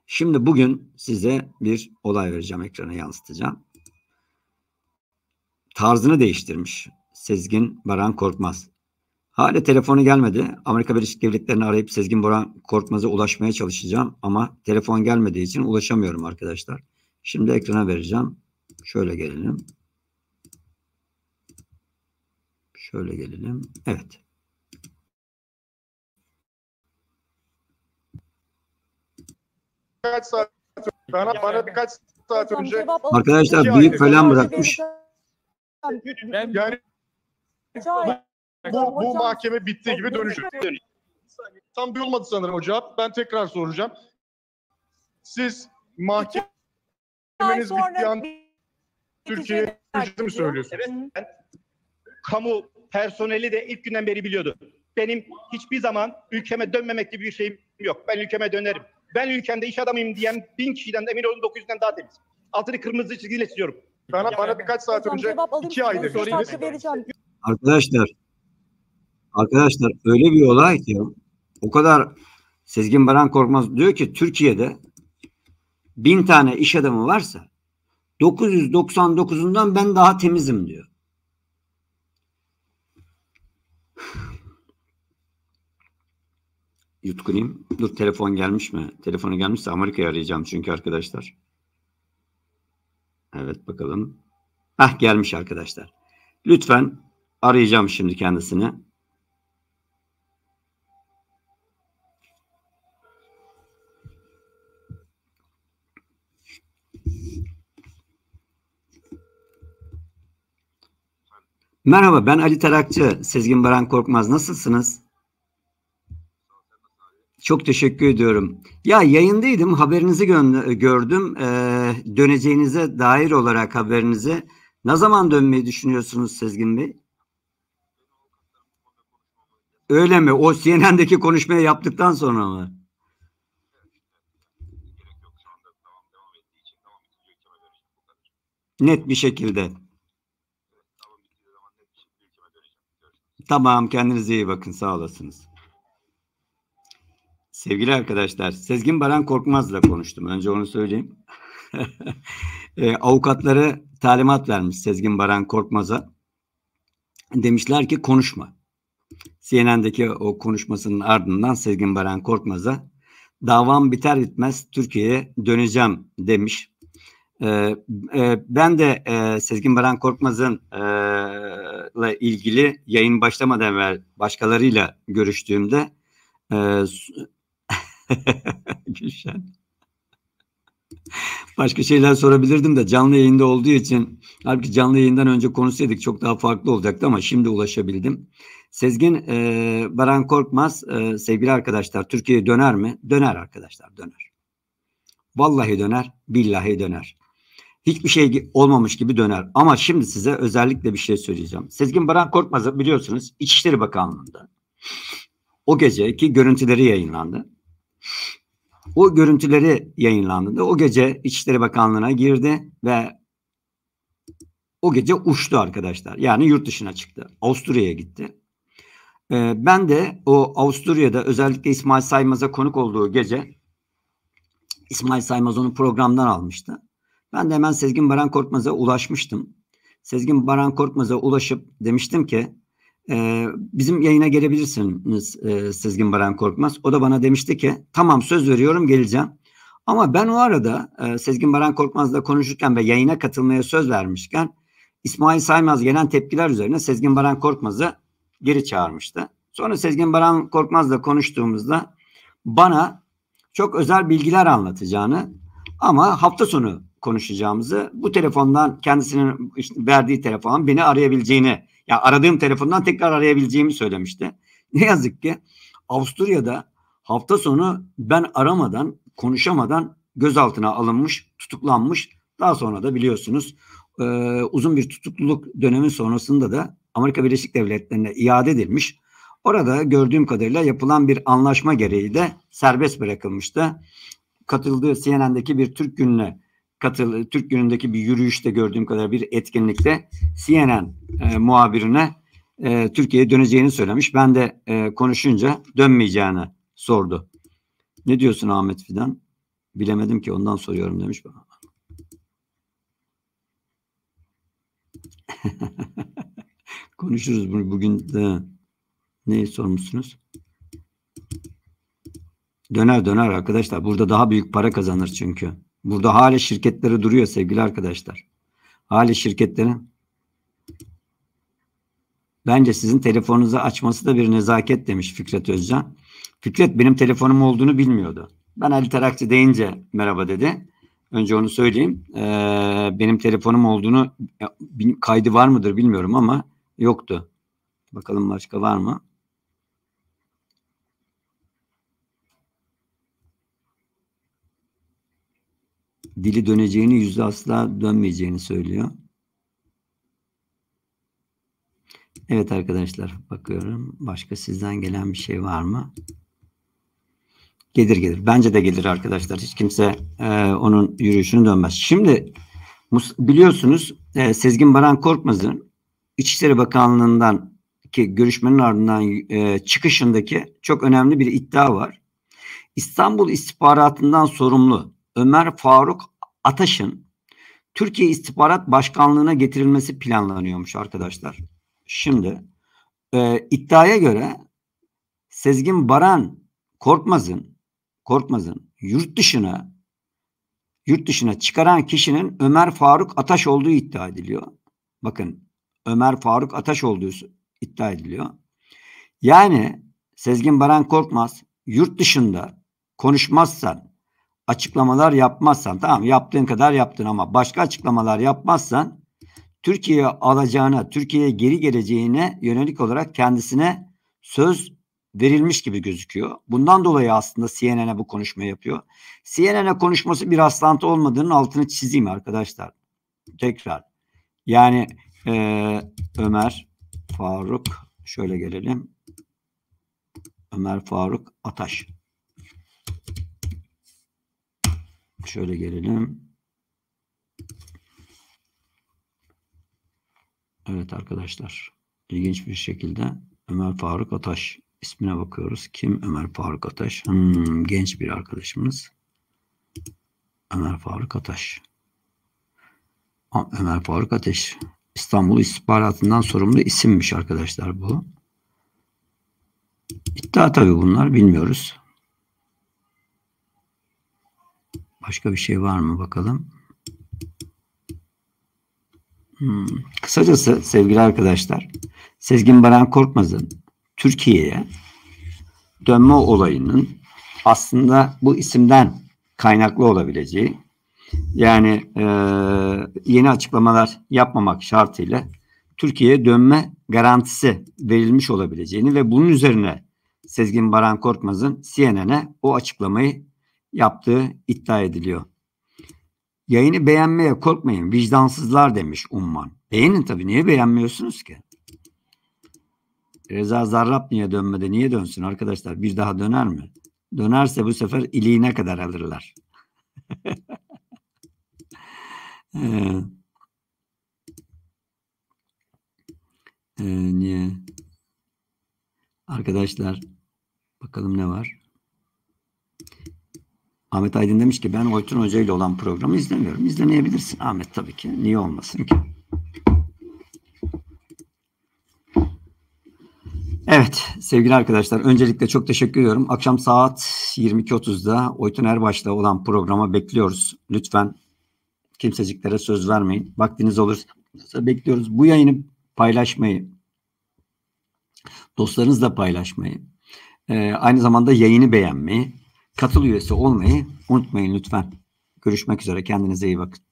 Şimdi bugün size bir olay vereceğim, ekrana yansıtacağım. Tarzını değiştirmiş Sezgin Baran Korkmaz. Hala telefonu gelmedi. Amerika Birleşik Devletleri'ni arayıp Sezgin Baran Korkmaz'a ulaşmaya çalışacağım. Ama telefon gelmediği için ulaşamıyorum arkadaşlar. Şimdi ekrana vereceğim. Şöyle gelelim. Şöyle gelelim. Evet. Kaç saat bana birkaç saat önce arkadaşlar büyük falan bırakmış. Yani bu mahkeme bittiği gibi dönecek. Tam bir olmadı sanırım o cevap. Ben tekrar soracağım. Siz mahkemeniz bittiği an Türkiye'ye dönüştüğünü mü söylüyorsunuz? Evet. Ben, kamu personeli de ilk günden beri biliyordu. Benim hiçbir zaman ülkeme dönmemek gibi bir şeyim yok. Ben ülkeme dönerim. Ben ülkemde iş adamıyım diyen 1000 kişiden emin olun 900'den daha temiz. Altını kırmızı çizgiyle çiziyorum. Bana birkaç saat önce 2 ay demiştiniz. Arkadaşlar öyle bir olay ki o kadar Sezgin Baran Korkmaz diyor ki Türkiye'de 1000 tane iş adamı varsa 999'undan ben daha temizim diyor. Yutkunayım. Dur, telefon gelmiş mi? Telefonu gelmişse Amerika'yı arayacağım çünkü arkadaşlar. Evet bakalım. Hah, gelmiş arkadaşlar. Lütfen arayacağım şimdi kendisini. Merhaba, ben Ali Tarakçı. Sezgin Baran Korkmaz. Nasılsınız? Çok teşekkür ediyorum. Ya yayındaydım, haberinizi gördüm. Döneceğinize dair olarak haberinizi. Ne zaman dönmeyi düşünüyorsunuz Sezgin Bey? Öyle mi? O CNN'deki konuşmayı yaptıktan sonra mı? Net bir şekilde. Tamam, kendinize iyi bakın, sağ olasınız. Sevgili arkadaşlar, Sezgin Baran Korkmaz'la konuştum. Önce onu söyleyeyim. Avukatları talimat vermiş Sezgin Baran Korkmaz'a. Demişler ki konuşma. CNN'deki o konuşmasının ardından Sezgin Baran Korkmaz'a davam biter bitmez Türkiye'ye döneceğim demiş. Ben de Sezgin Baran Korkmaz'ın ile ilgili yayın başlamadan evvel başkalarıyla görüştüğümde Gülşen, başka şeyler sorabilirdim de canlı yayında olduğu için, halbuki canlı yayından önce konuşsaydık çok daha farklı olacaktı ama şimdi ulaşabildim. Sezgin Baran Korkmaz, sevgili arkadaşlar, Türkiye'ye döner mi? Döner arkadaşlar, döner. Vallahi döner, billahi döner. Hiçbir şey olmamış gibi döner. Ama şimdi size özellikle bir şey söyleyeceğim. Sezgin Baran Korkmaz'ı biliyorsunuz İçişleri Bakanlığı'nda o geceki görüntüleri yayınlandı. O görüntüleri yayınlandığında o gece İçişleri Bakanlığı'na girdi ve o gece uçtu arkadaşlar. Yani yurt dışına çıktı. Avusturya'ya gitti. Ben de o Avusturya'da özellikle İsmail Saymaz'a konuk olduğu gece İsmail Saymaz onu programdan almıştı. Ben de hemen Sezgin Baran Korkmaz'a ulaşmıştım. Sezgin Baran Korkmaz'a ulaşıp demiştim ki bizim yayına gelebilirsiniz Sezgin Baran Korkmaz. O da bana demişti ki tamam, söz veriyorum, geleceğim. Ama ben o arada Sezgin Baran Korkmaz'la konuşurken ve yayına katılmaya söz vermişken İsmail Saymaz gelen tepkiler üzerine Sezgin Baran Korkmaz'ı geri çağırmıştı. Sonra Sezgin Baran Korkmaz'la konuştuğumuzda bana çok özel bilgiler anlatacağını ama hafta sonu konuşacağımızı, bu telefondan kendisinin verdiği telefondan beni arayabileceğini, ya aradığım telefondan tekrar arayabileceğimi söylemişti. Ne yazık ki Avusturya'da hafta sonu ben aramadan, konuşamadan gözaltına alınmış, tutuklanmış. Daha sonra da biliyorsunuz uzun bir tutukluluk dönemi sonrasında da Amerika Birleşik Devletleri'ne iade edilmiş. Orada gördüğüm kadarıyla yapılan bir anlaşma gereği de serbest bırakılmıştı. Katıldığı CNN'deki bir Türk Günü'ne Türk Günü'ndeki bir yürüyüşte gördüğüm kadar bir etkinlikte CNN muhabirine Türkiye'ye döneceğini söylemiş. Ben de konuşunca dönmeyeceğini sordu. Ne diyorsun Ahmet Fidan? Bilemedim ki ondan soruyorum demiş. Konuşuruz bunu bugün de. Neyi sormuşsunuz? Döner arkadaşlar. Burada daha büyük para kazanır çünkü. Burada hala şirketleri duruyor sevgili arkadaşlar. Hala şirketlerin bence sizin telefonunuzu açması da bir nezaket demiş Fikret Özcan. Fikret benim telefonum olduğunu bilmiyordu. Ben Ali Tarakçı deyince merhaba dedi. Önce onu söyleyeyim. Benim telefonum olduğunu kaydı var mıdır bilmiyorum ama yoktu. Bakalım başka var mı? Dili döneceğini, yüzü asla dönmeyeceğini söylüyor. Evet arkadaşlar, bakıyorum. Başka sizden gelen bir şey var mı? Gelir. Bence de gelir arkadaşlar. Hiç kimse onun yürüyüşünü dönmez. Şimdi biliyorsunuz Sezgin Baran Korkmaz'ın İçişleri Bakanlığı'ndan ki görüşmenin ardından çıkışındaki çok önemli bir iddia var. İstanbul istihbaratından sorumlu Ömer Faruk Ataş'ın Türkiye İstihbarat Başkanlığı'na getirilmesi planlanıyormuş arkadaşlar. Şimdi iddiaya göre Sezgin Baran Korkmaz'ın yurt dışına çıkaran kişinin Ömer Faruk Ataş olduğu iddia ediliyor. Bakın Ömer Faruk Ataş olduğu iddia ediliyor. Yani Sezgin Baran Korkmaz yurt dışında konuşmazsan, açıklamalar yapmazsan, tamam yaptığın kadar yaptın ama başka açıklamalar yapmazsan Türkiye'ye alacağına, Türkiye'ye geri geleceğine yönelik olarak kendisine söz verilmiş gibi gözüküyor. Bundan dolayı aslında CNN'e bu konuşmayı yapıyor. CNN'e konuşması bir rastlantı olmadığının altını çizeyim arkadaşlar. Tekrar. Yani Ömer Faruk, şöyle gelelim. Ömer Faruk Ataş. Şöyle gelelim. Evet arkadaşlar. İlginç bir şekilde Ömer Faruk Ataş ismine bakıyoruz. Kim Ömer Faruk Ataş? Genç bir arkadaşımız. Ömer Faruk Ataş. Ömer Faruk Ataş. İstanbul istihbaratından sorumlu isimmiş arkadaşlar bu. İddia tabii bunlar. Bilmiyoruz. Başka bir şey var mı bakalım. Kısacası sevgili arkadaşlar, Sezgin Baran Korkmaz'ın Türkiye'ye dönme olayının aslında bu isimden kaynaklı olabileceği, yani yeni açıklamalar yapmamak şartıyla Türkiye'ye dönme garantisi verilmiş olabileceğini ve bunun üzerine Sezgin Baran Korkmaz'ın CNN'e o açıklamayı yaptığı iddia ediliyor. Yayını beğenmeye korkmayın vicdansızlar demiş Umman. Beğenin tabii, niye beğenmiyorsunuz ki? Reza Zarrab niye dönmedi? Niye dönsün arkadaşlar? Bir daha döner mi? Dönerse bu sefer iliğine kadar alırlar. Niye? Arkadaşlar bakalım ne var? Ahmet Aydın demiş ki ben Oytun Hoca ile olan programı izlemiyorum. İzlemeyebilirsin Ahmet tabii ki. Niye olmasın ki? Evet sevgili arkadaşlar, öncelikle çok teşekkür ediyorum. Akşam saat 22.30'da Oytun Erbaş'la olan programa bekliyoruz. Lütfen kimseciklere söz vermeyin. Vaktiniz olursa bekliyoruz. Bu yayını paylaşmayı, dostlarınızla paylaşmayı, aynı zamanda yayını beğenmeyi, katıl üyesi olmayı unutmayın lütfen. Görüşmek üzere. Kendinize iyi bakın.